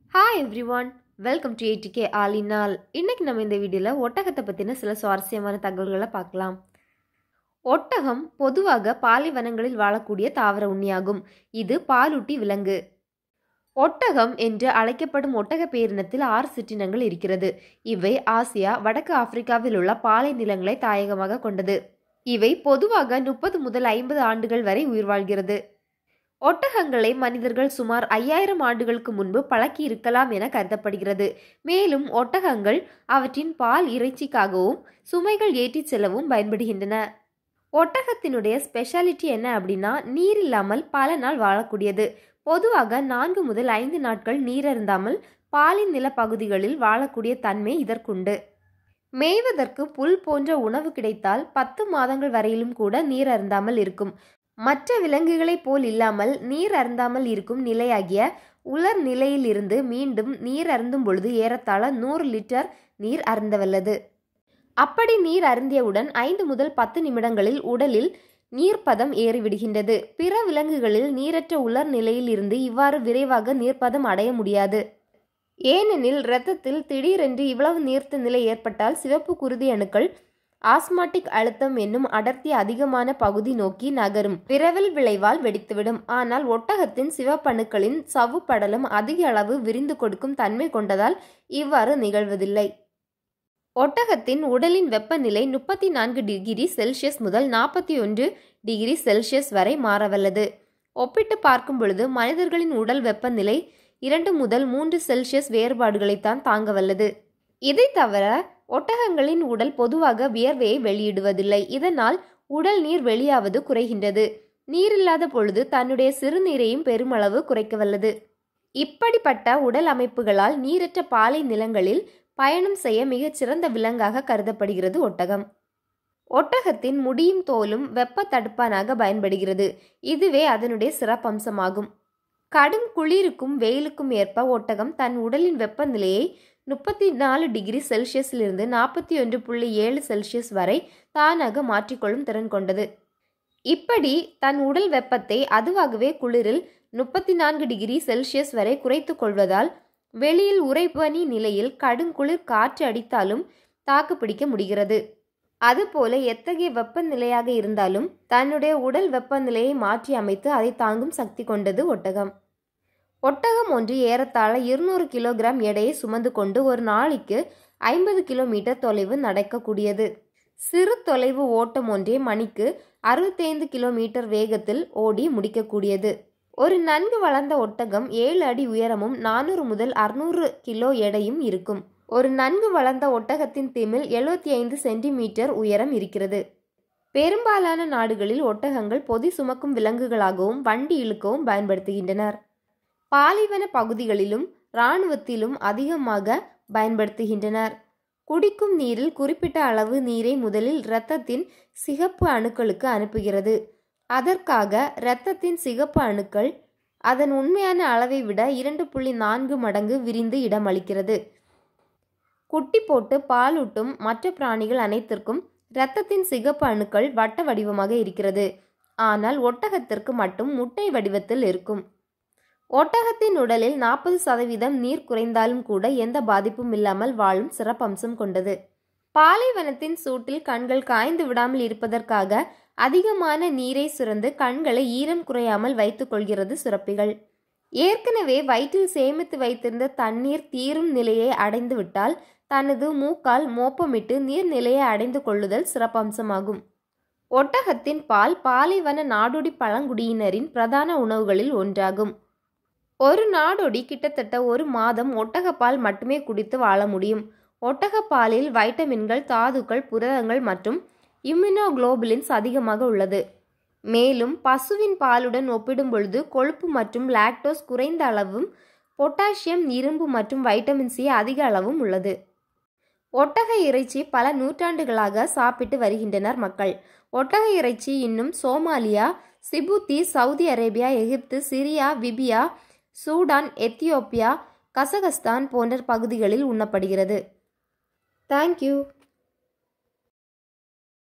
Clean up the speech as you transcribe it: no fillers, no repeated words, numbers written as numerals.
Hi everyone, welcome to ATK All in All. இன்னைக்கு நம்ம இந்த வீடியோல ஒட்டகத்தை பத்தின சில சுவாரஸ்யமான தகவல்களை பார்க்கலாம். ஒட்டகம் பொதுவாக பாலைவனங்களில் வாழக்கூடிய தாவர உண்ணியாகும். இது பாலூட்டி விலங்கு. ஒட்டகம் என்று அழைக்கப்படும் ஒட்டக பேரினத்தில் 6 சிற்றினங்கள் இருக்கிறது. இவை ஆசியா, வடக்கு ஆப்பிரிக்காவில் உள்ள பாலை நிலங்களை தாயகமாக கொண்டது. இவை பொதுவாக 30 முதல் 50 ஆண்டுகள் வரை உயிர் வாழ்கிறது. ஒட்டகங்களை மனிதர்கள் சுமார் 5000 ஆண்டுகளுக்கு முன்பு பழக்கி இருக்கலாம் என கருதப்படுகிறது. மேலும் ஒட்டகங்கள் அவற்றின் பால் இறைச்சிக்காகவும் சுமைகள் ஏற்றிச் செல்லவும் பயன்படுகின்றன. ஒட்டகத்தினுடைய ஸ்பெஷாலிட்டி என்ன அப்படின்னா, நீர் இல்லாமல் பல நாள் வாழக்கூடியது. பொதுவாக 4 முதல் 5 நாட்கள் நீர் அருந்தாமல் பாலின் நில பகுதிகளில் வாழக்கூடிய தன்மை இதற்குண்டு. மேய்வதற்கு புல் போன்ற உணவு கிடைத்தால் 10 மாதங்கள் வரையிலும் கூட நீர் அருந்தாமல் இருக்கும். மற்ற விலங்குகளைப் போல் இல்லாமல் நீர் அருந்தாமல் இருக்கும் நிலையாகிய உலர் நிலையில் இருந்து மீண்டும் நீர் அருந்தும் பொழுது ஏறத்தாழ 100 லிட்டர் நீர் அருந்தவல்லது. அப்படி நீர் அருந்தியவுடன் 5 முதல் 10 நிமிடங்களில் உடலில் நீர்ப்பதம் ஏறிவிடுகின்றது. பிற விலங்குகளில் நீரற்ற உலர் நிலையில் இருந்து இவ்வாறு விரைவாக நீர்ப்பதம் அடைய முடியாது. ஏனெனில் இரத்தத்தில் திடீரென்று இவ்வளவு நீர்த்த நிலை ஏற்பட்டால் சிவப்பு குருதி அணுக்கள் ஆஸ்மாட்டிக் அழுத்தம் என்னும் அடர்த்தி அதிகமான பகுதி நோக்கி நகரும். விரவல் விளைவால் வெடித்துவிடும். ஆனால் ஒட்டகத்தின் சிவப்பணுக்களின் சவ்வு படலம் அதிக அளவு விரிந்து கொடுக்கும் தன்மை கொண்டதால் இவ்வாறு நிகழ்வதில்லை. ஒட்டகத்தின் உடலின் வெப்பநிலை 34 டிகிரி செல்சியஸ் முதல் 41 டிகிரி செல்சியஸ் வரை மாறவல்லது. ஒப்பிட்டு பார்க்கும் பொழுது மனிதர்களின் உடல் வெப்பநிலை 2 முதல் 3 செல்சியஸ் வேறுபாடுகளைத்தான் தாங்கவல்லது. இதை தவிர ஒட்டகங்களின் உடல் பொதுவாக வியர்வையை வெளியிடுவதில்லை. இதனால் உடல் நீர் வெளியாவது குறைகின்றது. நீரில்லாத பொழுது தன்னுடைய சிறுநீரையும் பெருமளவு குறைக்கவல்லது. இப்படிப்பட்ட உடல் அமைப்புகளால் நீரற்ற பாலை நிலங்களில் பயணம் செய்ய மிகச்சிறந்த விலங்காக கருதப்படுகிறது ஒட்டகம். ஒட்டகத்தின் முடியும் தோலும் வெப்ப தடுப்பானாக பயன்படுகிறது. இதுவே அதனுடைய சிறப்பம்சமாகும். கடும் குளிருக்கும் வெயிலுக்கும் ஏற்ப ஒட்டகம் தன் உடலின் வெப்பநிலையை 34 டிகிரி செல்சியஸிலிருந்து 41.7 செல்சியஸ் வரை தானாக மாற்றிக்கொள்ளும் திறன் கொண்டது. இப்படி தன் உடல் வெப்பத்தை அதுவாகவே குளிரில் 34 டிகிரி செல்சியஸ் வரை குறைத்து கொள்வதால் வெளியில் உறைபனி நிலையில் கடுங்குளிர் காற்று அடித்தாலும் தாக்கு பிடிக்க முடிகிறது. அதுபோல எத்தகைய வெப்பநிலையாக இருந்தாலும் தன்னுடைய உடல் வெப்பநிலையை மாற்றி அமைத்து அதை தாங்கும் சக்தி கொண்டது ஒட்டகம். ஒட்டகம் ஒன்று ஏறத்தாழ 200 கிலோகிராம் எடையை சுமந்து கொண்டு ஒரு நாளைக்கு 50 கிலோமீட்டர் தொலைவு நடக்கக்கூடியது. சிறு தொலைவு ஓட்டம் ஒன்றே மணிக்கு 65 கிலோமீட்டர் வேகத்தில் ஓடி முடிக்கக்கூடியது. ஒரு நன்கு வளர்ந்த ஒட்டகம் 7 அடி உயரமும் 400 முதல் 600 கிலோ எடையும் இருக்கும். ஒரு நன்கு வளர்ந்த ஒட்டகத்தின் திமில் 75 சென்டிமீட்டர் உயரம் இருக்கிறது. பெரும்பாலான நாடுகளில் ஒட்டகங்கள் பொதி சுமக்கும் விலங்குகளாகவும் வண்டி இழுக்கவும் பயன்படுத்துகின்றனர். பாலைவன பகுதிகளிலும் இராணுவத்திலும் அதிகமாக பயன்படுத்துகின்றனர். குடிக்கும் நீரில் குறிப்பிட்ட அளவு நீரை முதலில் இரத்தத்தின் சிகப்பு அணுக்களுக்கு அனுப்புகிறது. அதற்காக இரத்தத்தின் சிகப்பு அணுக்கள் அதன் உண்மையான அளவை விட 2.4 மடங்கு விரிந்து இடமளிக்கிறது. குட்டி போட்டு பாலூட்டும் மற்ற பிராணிகள் அனைத்திற்கும் இரத்தத்தின் சிகப்பு அணுக்கள் வட்ட வடிவமாக இருக்கிறது. ஆனால் ஒட்டகத்திற்கு மட்டும் முட்டை வடிவத்தில் இருக்கும். ஒட்டகத்தின் உடலில் 40% நீர் குறைந்தாலும் கூட எந்த பாதிப்பும் இல்லாமல் வாழும் சிறப்பம்சம் கொண்டது. பாலைவனத்தின் சூட்டில் கண்கள் காய்ந்து விடாமல் இருப்பதற்காக அதிகமான நீரை சுரந்து கண்களை ஈரம் குறையாமல் வைத்துக் கொள்கிறது சுரப்பிகள். ஏற்கனவே வயிற்றில் சேமித்து வைத்திருந்த தண்ணீர் தீரும் நிலையை அடைந்து விட்டால் தனது மூக்கால் மோப்பமிட்டு நீர்நிலையை அடைந்து கொள்ளுதல் சிறப்பம்சமாகும். ஒட்டகத்தின் பால் பாலைவன நாடோடி பழங்குடியினரின் பிரதான உணவுகளில் ஒன்றாகும். ஒரு நாடோடி கிட்டத்தட்ட 1 மாதம் ஒட்டகப்பால் மட்டுமே குடித்து வாழ முடியும். ஒட்டகப்பாலில் வைட்டமின்கள், தாதுக்கள், புரதங்கள் மற்றும் இம்யூனோகுளோபுலின்ஸ் அதிகமாக உள்ளது. மேலும் பசுவின் பாலுடன் ஒப்பிடும் பொழுது கொழுப்பு மற்றும் லாக்டோஸ் குறைந்த அளவும் பொட்டாசியம், இரும்பு மற்றும் வைட்டமின் சி அதிக அளவும் உள்ளது. ஒட்டக இறைச்சி பல நூற்றாண்டுகளாக சாப்பிட்டு வருகின்றனர் மக்கள். ஒட்டக இறைச்சி இன்னும் Somalia, Djibouti, Saudi Arabia, Egypt, Syria, Libya, Sudan, Ethiopia, Kazakhstan போன்ற பகுதிகளில் உண்ணப்படுகிறது. தேங்க்யூ.